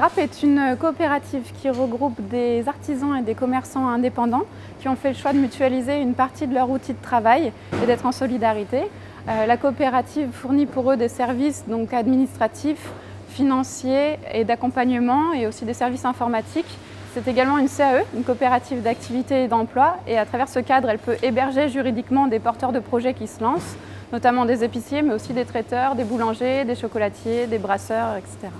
GRAP est une coopérative qui regroupe des artisans et des commerçants indépendants qui ont fait le choix de mutualiser une partie de leur outil de travail et d'être en solidarité. La coopérative fournit pour eux des services donc administratifs, financiers et d'accompagnement et aussi des services informatiques. C'est également une CAE, une coopérative d'activité et d'emploi, et à travers ce cadre, elle peut héberger juridiquement des porteurs de projets qui se lancent, notamment des épiciers, mais aussi des traiteurs, des boulangers, des chocolatiers, des brasseurs, etc.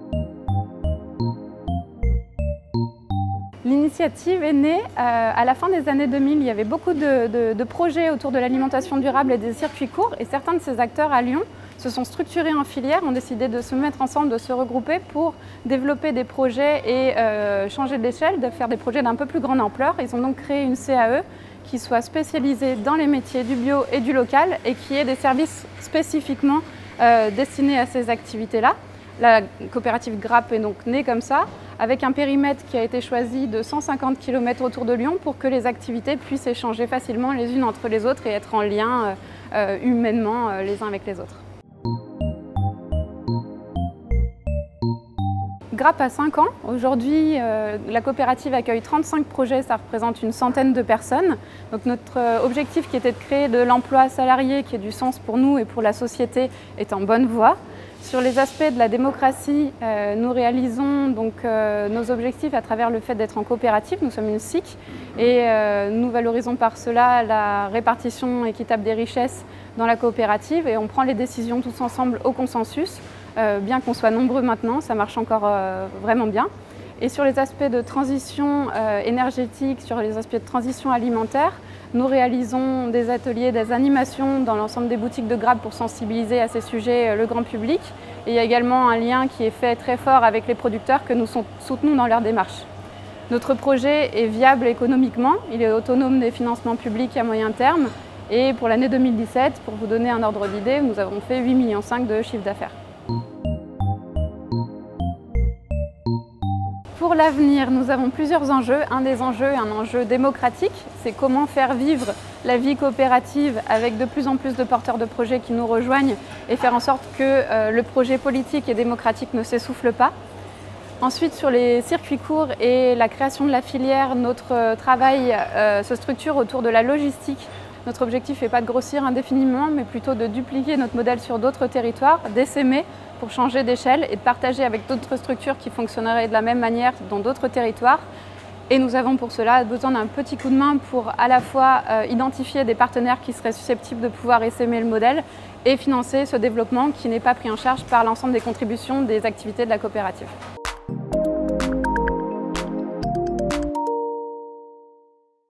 L'initiative est née à la fin des années 2000. Il y avait beaucoup de projets autour de l'alimentation durable et des circuits courts, et certains de ces acteurs à Lyon se sont structurés en filière, ont décidé de se mettre ensemble, de se regrouper pour développer des projets et changer d'échelle, de faire des projets d'un peu plus grande ampleur. Ils ont donc créé une CAE qui soit spécialisée dans les métiers du bio et du local et qui ait des services spécifiquement destinés à ces activités-là. La coopérative GRAP est donc née comme ça, avec un périmètre qui a été choisi de 150 km autour de Lyon pour que les activités puissent échanger facilement les unes entre les autres et être en lien humainement les uns avec les autres. GRAP a 5 ans. Aujourd'hui, la coopérative accueille 35 projets, ça représente une centaine de personnes. Donc notre objectif qui était de créer de l'emploi salarié qui ait du sens pour nous et pour la société est en bonne voie. Sur les aspects de la démocratie, nous réalisons donc nos objectifs à travers le fait d'être en coopérative. Nous sommes une SIC et nous valorisons par cela la répartition équitable des richesses dans la coopérative et on prend les décisions tous ensemble au consensus. Bien qu'on soit nombreux maintenant, ça marche encore vraiment bien. Et sur les aspects de transition énergétique, sur les aspects de transition alimentaire, nous réalisons des ateliers, des animations dans l'ensemble des boutiques de GRAP pour sensibiliser à ces sujets le grand public. Et il y a également un lien qui est fait très fort avec les producteurs que nous soutenons dans leur démarche. Notre projet est viable économiquement, il est autonome des financements publics à moyen terme. Et pour l'année 2017, pour vous donner un ordre d'idée, nous avons fait 8,5 millions de chiffre d'affaires. Pour l'avenir, nous avons plusieurs enjeux. Un des enjeux est un enjeu démocratique. C'est comment faire vivre la vie coopérative avec de plus en plus de porteurs de projets qui nous rejoignent et faire en sorte que le projet politique et démocratique ne s'essouffle pas. Ensuite, sur les circuits courts et la création de la filière, notre travail se structure autour de la logistique. Notre objectif n'est pas de grossir indéfiniment, mais plutôt de dupliquer notre modèle sur d'autres territoires, d'essaimer pour changer d'échelle et de partager avec d'autres structures qui fonctionneraient de la même manière dans d'autres territoires. Et nous avons pour cela besoin d'un petit coup de main pour à la fois identifier des partenaires qui seraient susceptibles de pouvoir essaimer le modèle et financer ce développement qui n'est pas pris en charge par l'ensemble des contributions des activités de la coopérative.